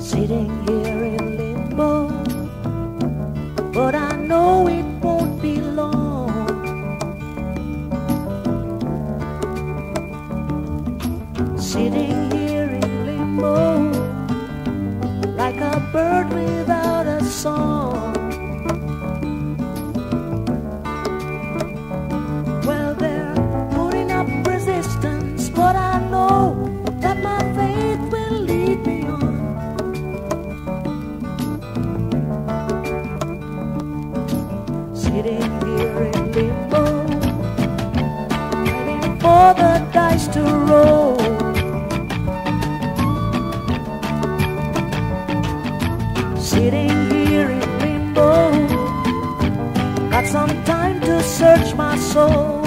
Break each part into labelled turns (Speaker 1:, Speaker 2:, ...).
Speaker 1: sitting here in limbo, but I know it won't be long. Sitting here in limbo, like a bird without a song. Well, they're putting up resistance, but I know that my faith will lead me on. Sitting here in limbo, waiting for the dice to roll. Sitting here in limbo, got some time to search my soul.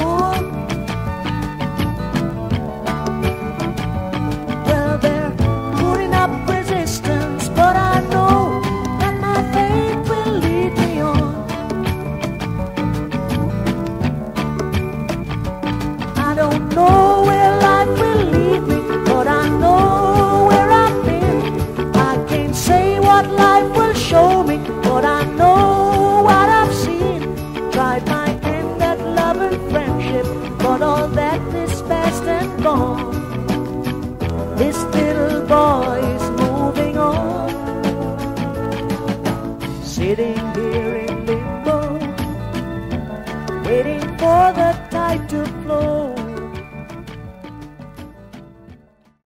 Speaker 1: Well, they're putting up resistance, but I know that my faith will lead me on. I don't know where life will lead me, but I know where I've been. I can't say what life will show me, but I know what I've seen. Tried my hand at love and friendship, but all that is past and gone. This little boy is moving on, sitting here